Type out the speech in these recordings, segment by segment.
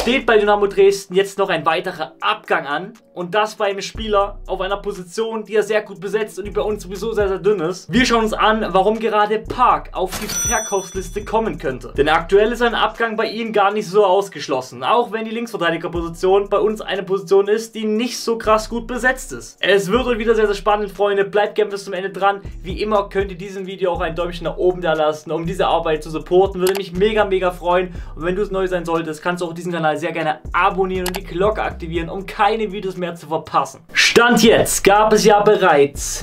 steht bei Dynamo Dresden jetzt noch ein weiterer Abgang an. Und das bei einem Spieler auf einer Position, die er sehr gut besetzt und die bei uns sowieso sehr, sehr dünn ist. Wir schauen uns an, warum gerade Park auf die Verkaufsliste kommen könnte. Denn aktuell ist ein Abgang bei ihm gar nicht so ausgeschlossen. Auch wenn die Linksverteidigerposition bei uns eine Position ist, die nicht so krass gut besetzt ist. Es wird heute wieder sehr, sehr spannend, Freunde. Bleibt gerne bis zum Ende dran. Wie immer könnt ihr diesem Video auch ein Däumchen nach oben da lassen, um diese Arbeit zu supporten. Würde mich mega, mega freuen. Und wenn du es neu sein solltest, kannst du auch diesen Kanal sehr gerne abonnieren und die Glocke aktivieren, um keine Videos mehr zu verpassen. Stand jetzt gab es ja bereits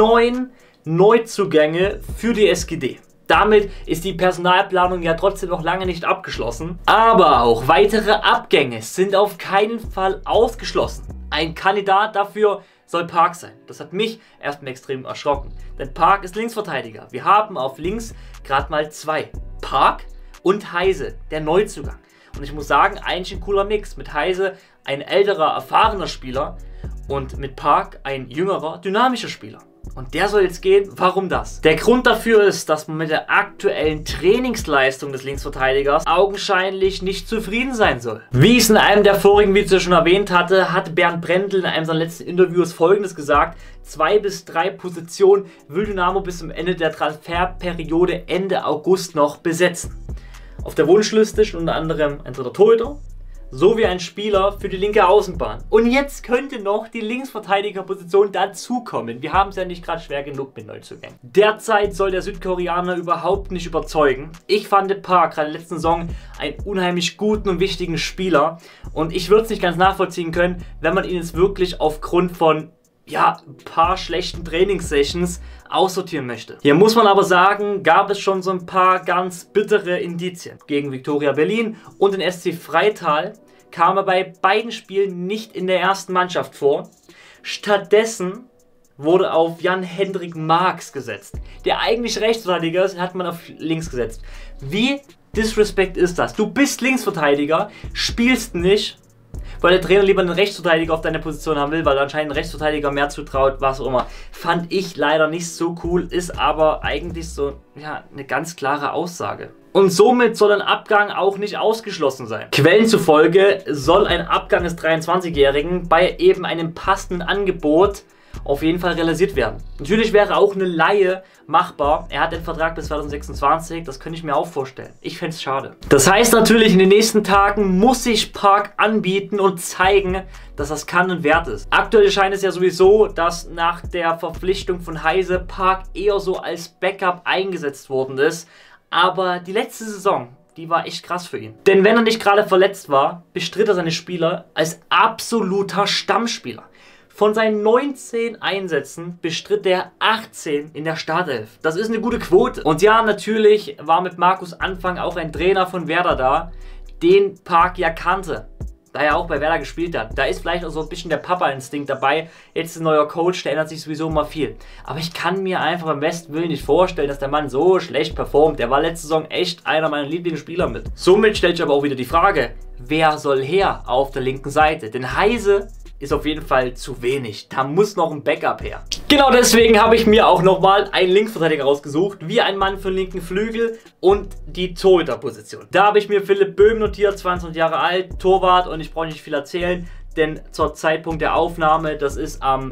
9 Neuzugänge für die SGD. Damit ist die Personalplanung ja trotzdem noch lange nicht abgeschlossen. Aber auch weitere Abgänge sind auf keinen Fall ausgeschlossen. Ein Kandidat dafür soll Park sein. Das hat mich erstmal extrem erschrocken. Denn Park ist Linksverteidiger. Wir haben auf links gerade mal 2. Park und Heise, der Neuzugang. Und ich muss sagen, eigentlich ein cooler Mix. Mit Heise ein älterer, erfahrener Spieler und mit Park ein jüngerer, dynamischer Spieler. Und der soll jetzt gehen. Warum das? Der Grund dafür ist, dass man mit der aktuellen Trainingsleistung des Linksverteidigers augenscheinlich nicht zufrieden sein soll. Wie ich es in einem der vorigen Videos schon erwähnt hatte, hat Bernd Brendel in einem seiner letzten Interviews Folgendes gesagt: 2 bis 3 Positionen will Dynamo bis zum Ende der Transferperiode Ende August noch besetzen. Auf der Wunschliste steht unter anderem ein dritter Torhüter sowie ein Spieler für die linke Außenbahn. Und jetzt könnte noch die Linksverteidigerposition dazukommen. Wir haben es ja nicht gerade schwer genug mit Neuzugängen. Derzeit soll der Südkoreaner überhaupt nicht überzeugen. Ich fand Park gerade in der letzten Saison einen unheimlich guten und wichtigen Spieler. Und ich würde es nicht ganz nachvollziehen können, wenn man ihn jetzt wirklich aufgrund von ein paar schlechten Trainingssessions aussortieren möchte. Hier muss man aber sagen, gab es schon so ein paar ganz bittere Indizien. Gegen Viktoria Berlin und den SC Freital kam er bei beiden Spielen nicht in der ersten Mannschaft vor. Stattdessen wurde auf Jan-Hendrik Marx gesetzt. Der eigentlich Rechtsverteidiger ist, hat man auf links gesetzt. Wie disrespect ist das? Du bist Linksverteidiger, spielst nicht, weil der Trainer lieber einen Rechtsverteidiger auf deine Position haben will, weil er anscheinend ein Rechtsverteidiger mehr zutraut, was auch immer. Fand ich leider nicht so cool, ist aber eigentlich so eine ganz klare Aussage. Und somit soll ein Abgang auch nicht ausgeschlossen sein. Quellen zufolge soll ein Abgang des 23-Jährigen bei eben einem passenden Angebot auf jeden Fall realisiert werden. Natürlich wäre auch eine Leihe machbar. Er hat den Vertrag bis 2026, das könnte ich mir auch vorstellen. Ich fände es schade. Das heißt natürlich, in den nächsten Tagen muss sich Park anbieten und zeigen, dass das kann und wert ist. Aktuell scheint es ja sowieso, dass nach der Verpflichtung von Heise Park eher so als Backup eingesetzt worden ist. Aber die letzte Saison, die war echt krass für ihn. Denn wenn er nicht gerade verletzt war, bestritt er seine Spieler als absoluter Stammspieler. Von seinen 19 Einsätzen bestritt er 18 in der Startelf. Das ist eine gute Quote. Und ja, natürlich war mit Markus Anfang auch ein Trainer von Werder da, den Park ja kannte, da er auch bei Werder gespielt hat. Da ist vielleicht auch so ein bisschen der Papa-Instinkt dabei. Jetzt ein neuer Coach, der ändert sich sowieso immer viel. Aber ich kann mir einfach beim besten Willen nicht vorstellen, dass der Mann so schlecht performt. Der war letzte Saison echt einer meiner Lieblingsspieler mit. Somit stellt sich aber auch wieder die Frage, wer soll her auf der linken Seite? Denn Heise ist auf jeden Fall zu wenig. Da muss noch ein Backup her. Genau deswegen habe ich mir auch nochmal einen Linksverteidiger rausgesucht, wie ein Mann für den linken Flügel und die Torhüterposition. Da habe ich mir Philipp Böhm notiert, 22 Jahre alt, Torwart, und ich brauche nicht viel erzählen, denn zur Zeitpunkt der Aufnahme, das ist am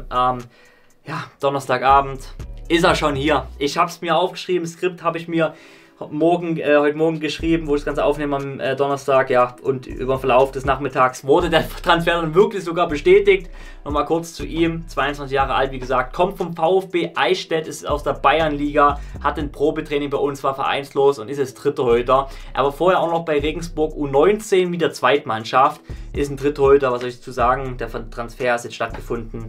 Donnerstagabend, ist er schon hier. Ich habe es mir aufgeschrieben, Skript habe ich mir heute Morgen geschrieben, wo ich das Ganze aufnehme am Donnerstag, ja, und über den Verlauf des Nachmittags wurde der Transfer dann wirklich sogar bestätigt. Nochmal kurz zu ihm, 22 Jahre alt, wie gesagt, kommt vom VfB Eichstätt, ist aus der Bayernliga, hat ein Probetraining bei uns, war vereinslos und ist jetzt Dritttorhüter. Er war vorher auch noch bei Regensburg U19 mit der Zweitmannschaft, ist ein Dritttorhüter, was soll ich dazu sagen, der Transfer ist jetzt stattgefunden.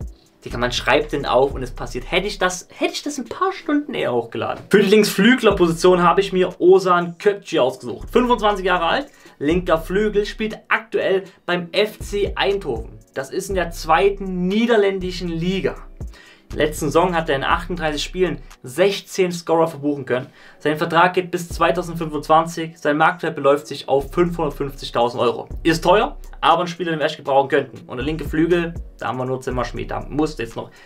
Man schreibt den auf und es passiert. Hätte ich das ein paar Stunden eher hochgeladen. Für die Linksflüglerposition habe ich mir Ozan Kökçü ausgesucht. 25 Jahre alt, linker Flügel, spielt aktuell beim FC Eindhoven. Das ist in der 2. niederländischen Liga. Letzten Saison hat er in 38 Spielen 16 Scorer verbuchen können. Sein Vertrag geht bis 2025. Sein Marktwert beläuft sich auf 550.000 Euro. Ist teuer, aber ein Spieler, den wir echt gebrauchen könnten. Und der linke Flügel, da haben wir nur Zimmerschmied. Da muss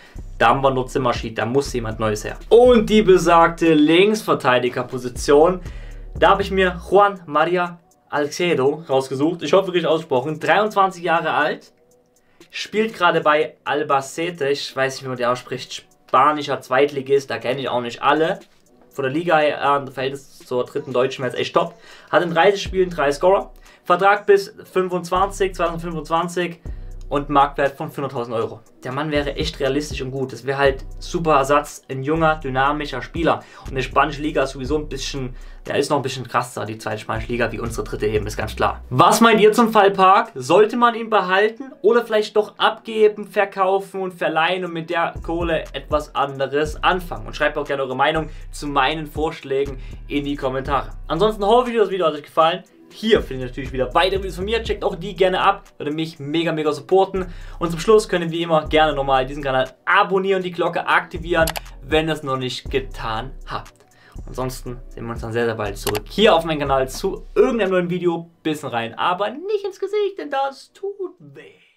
jemand Neues her. Und die besagte Linksverteidigerposition, da habe ich mir Juan Maria Alcedo rausgesucht. Ich hoffe wirklich ausgesprochen. 23 Jahre alt. Spielt gerade bei Albacete. Ich weiß nicht, wie man die ausspricht. Spanischer Zweitligist. Da kenne ich auch nicht alle. Von der Liga her, Verhältnis zur dritten Deutschen wäre jetzt echt top. Hat in 30 Spielen 3 Scorer. Vertrag bis 2025 und Marktwert von 400.000 Euro. Der Mann wäre echt realistisch und gut. Das wäre halt super Ersatz, ein junger, dynamischer Spieler. Und die spanische Liga ist sowieso ein bisschen, ja, ist noch ein bisschen krasser, die zweite spanische Liga, wie unsere dritte eben, ist ganz klar. Was meint ihr zum Fall Park? Sollte man ihn behalten oder vielleicht doch abgeben, verkaufen und verleihen und mit der Kohle etwas anderes anfangen? Und schreibt auch gerne eure Meinung zu meinen Vorschlägen in die Kommentare. Ansonsten hoffe ich, das Video hat euch gefallen. Hier findet ihr natürlich wieder weitere Videos von mir. Checkt auch die gerne ab. Würde mich mega, mega supporten. Und zum Schluss könnt ihr wie immer gerne nochmal diesen Kanal abonnieren und die Glocke aktivieren, wenn ihr es noch nicht getan habt. Ansonsten sehen wir uns dann sehr, sehr bald zurück hier auf meinem Kanal zu irgendeinem neuen Video. Bisschen rein, aber nicht ins Gesicht, denn das tut weh.